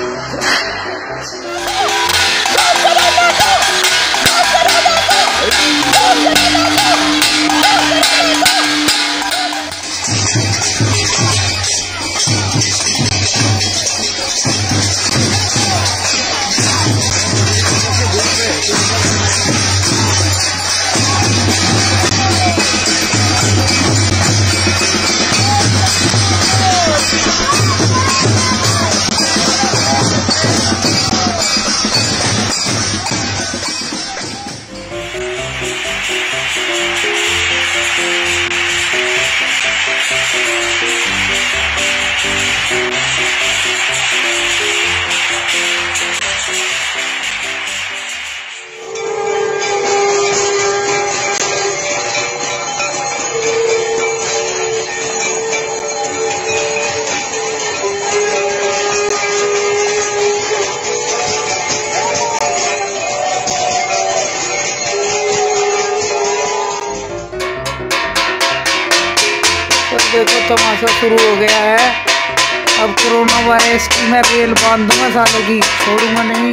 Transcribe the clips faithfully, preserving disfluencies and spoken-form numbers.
देखो तमाशा शुरू हो गया है। अब कोरोना वायरस की मैं रेल बांध दूंगा सालों की, छोड़ूंगा नहीं।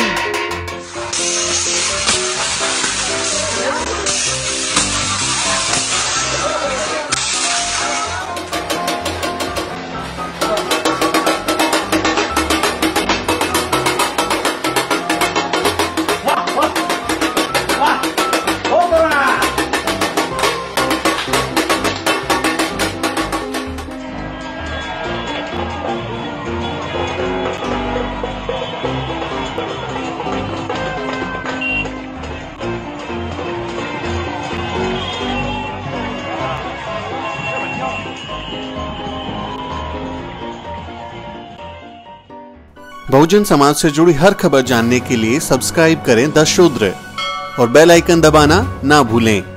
बहुजन समाज से जुड़ी हर खबर जानने के लिए सब्सक्राइब करें द शूद्र और बेल आइकन दबाना ना भूलें।